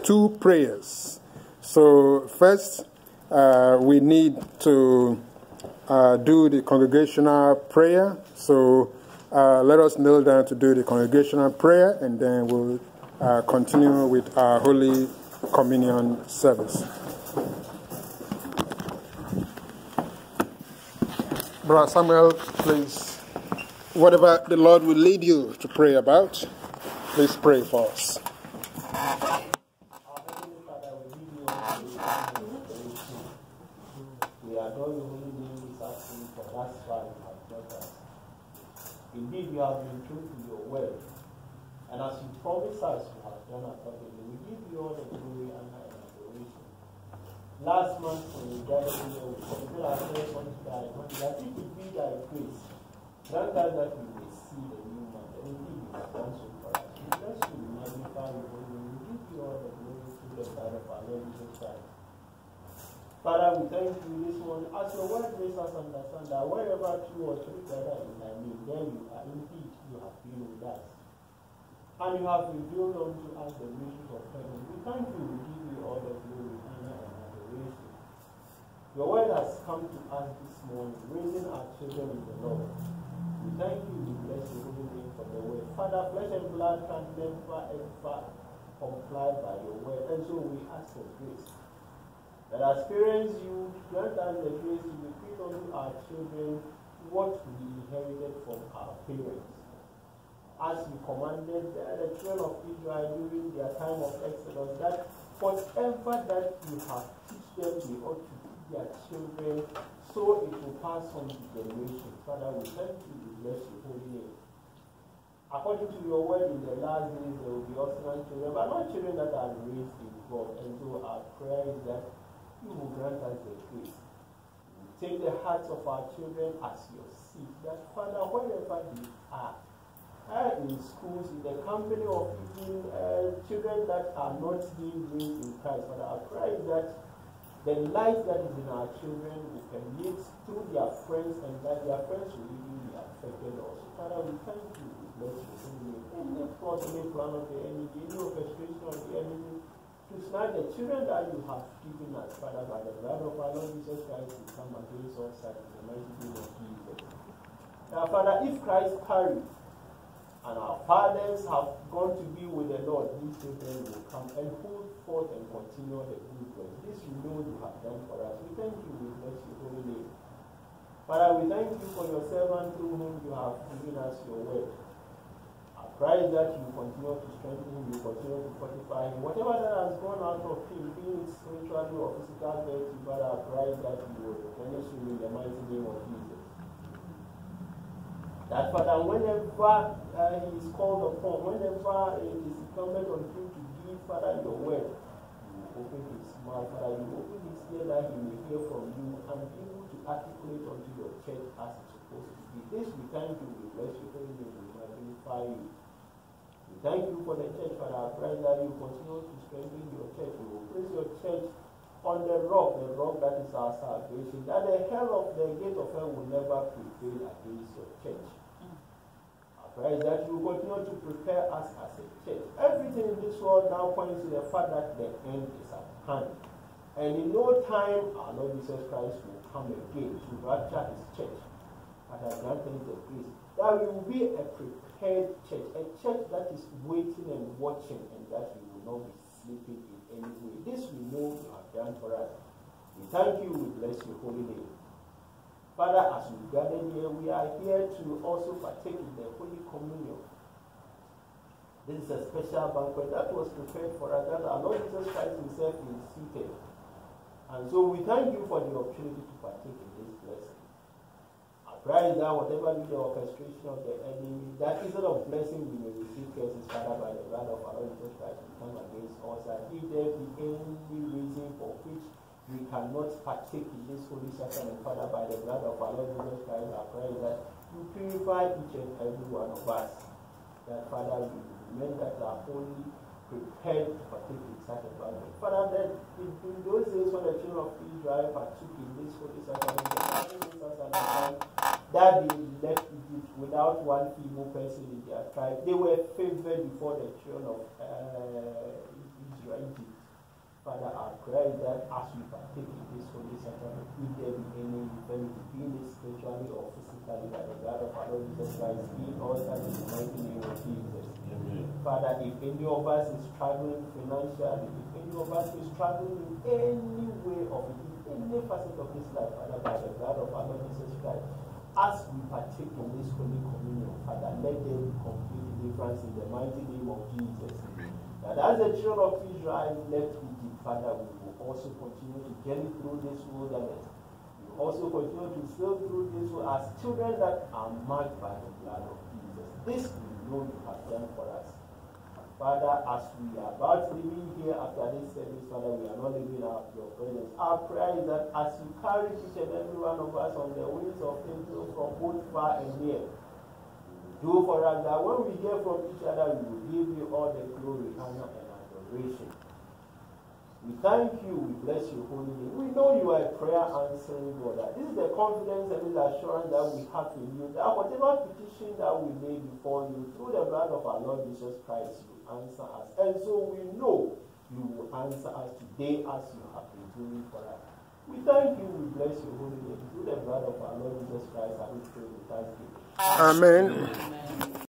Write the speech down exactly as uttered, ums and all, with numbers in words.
two prayers. So first, uh, we need to uh, do the congregational prayer. So uh, let us kneel down to do the congregational prayer, and then we'll uh, continue with our Holy Communion service. Brother Samuel, please, whatever the Lord will lead you to pray about, please pray for us. We adore your holy name this afternoon for that far you have brought us. Indeed, you have been true to your word. And as you promise us, you have done accordingly. We give you all the glory, honor, and adoration. Last month, when we gathered here, we committed ourselves unto thy hand, that it would be thy grace. Grant us that we may see the new month, and indeed you have done so for us. We bless you, we magnify your holy name. We give you all the glory through the blood of our Lord Jesus Christ. Father, we thank you this morning. As your word makes us understand that wherever two or three gather in thy name, there you are. Indeed, you have been with us. And you have revealed unto us the riches of heaven. We thank you. We give you all the glory, honor, and adoration. Your word has come to us this morning, raising our children in the Lord. We thank you. We bless your holy name for the word. Father, flesh and blood can never ever comply by your word. And so we ask for grace. That as parents, you grant us the grace to bequeath unto our children what we inherited from our parents. As you commanded the children of Israel during their time of Exodus, that whatever that you have teach them, they ought to teach their children, so it will pass on to generations. Father, we thank you, we bless your holy name. According to your word, in the last days there will be obstinate children, but not children that are raised in God. And so our prayer is that you will grant us the grace. You take the hearts of our children as your seed, that Father, wherever they are, uh, in schools, in the company of even uh, children that are not being raised in Christ, Father, our prayer is that the light that is in our children will permeate through their friends, and that their friends will even be affected also. Father, we thank you, we bless you. Any plot, any plan of the enemy, any orchestration of the enemy, to snatch the children that you have given us, Father, by the blood of our Lord Jesus Christ, we come against all such in the mighty name of Jesus. Now, Father, if Christ tarries and our fathers have gone to be with the Lord, these children will come and hold forth and continue the good work. This we know you have done for us. We thank you, we bless your holy name. Father, we thank you for your servant through whom you have given us your word. Pray that you continue to strengthen him, you continue to fortify him. Whatever that has gone out of him, be it spiritually or physical virtue, but I pray that you will replenish him in the mighty name of Jesus. That Father, whenever uh, he is called upon, whenever it is incumbent on him to give, Father, your word, you will open his mouth, Father, you will open his ear that he may hear from you and be able to articulate unto your church as it's supposed to be. This we thank you, we bless you, we magnify you. Thank you for the church, Father. I pray that you continue to strengthen your church. You will place your church on the rock, the rock that is our salvation. That the hell of the gate of hell will never prevail against your church. I pray that you will continue to prepare us as a church. Everything in this world now points to the fact that the end is at hand. And in no time, our Lord Jesus Christ will come again to rapture his church. Father, grant us the grace that we will be a prepared church, a church that is waiting and watching, and that we will not be sleeping in any way. This we know you have done for us. We thank you, we bless your holy name. Father, as we gather here, we are here to also partake in the Holy Communion. This is a special banquet that was prepared for us, that our Lord Jesus Christ himself is seated. And so we thank you for the opportunity to partake in this blessing. Pray that whatever be the orchestration of the enemy, that instead of blessing we may receive curses, Father, by the blood of our Lord Jesus Christ, we come against us. That if there be any reason for which we cannot partake in this holy sacrament, Father, by the blood of our Lord Jesus Christ, I pray that you purify each and every one of us. That, Father, we remain that are wholly prepared to partake in such a banquet. Father, that in, in those days when the children of Israel partook in this holy sacrament, that they left Egypt without one female person in their tribe. They were favored before the children of uh, Israel, Egypt. prayer is that as we partake in this holy sacrament, if there be any infirmity, be it spiritually or physically, by the blood of our Lord Jesus Christ, be it all that in the mighty name of Jesus. Amen. Father, if any of us is struggling financially, if any of us is struggling in any way of it, in any facet of this life, Father, by the blood of our Lord Jesus Christ, as we partake in this holy communion, Father, let there be complete deliverance in the mighty name of Jesus. Amen. That as the children of Israel left Egypt, Father, we will also continue to journey through this wilderness. We will also continue to sail through this world as children that are marked by the blood of Jesus. This we know you have done for us. Father, as we are about leaving here after this service, Father, we are not leaving out your presence. Our prayer is that as you carry each and every one of us on the wings of angels from both far and near, do for us that when we hear from each other, we will give you all the glory, honor, and adoration. We thank you, we bless your holy name. We know you are a prayer answering God. This is the confidence and this assurance that we have in you, that whatever petition that we made before you, through the blood of our Lord Jesus Christ, you answer us. And so we know you will answer us today as you have been doing for us. We thank you, we bless your holy name. Through the blood of our Lord Jesus Christ, I will pray with thanksgiving. Amen. Amen.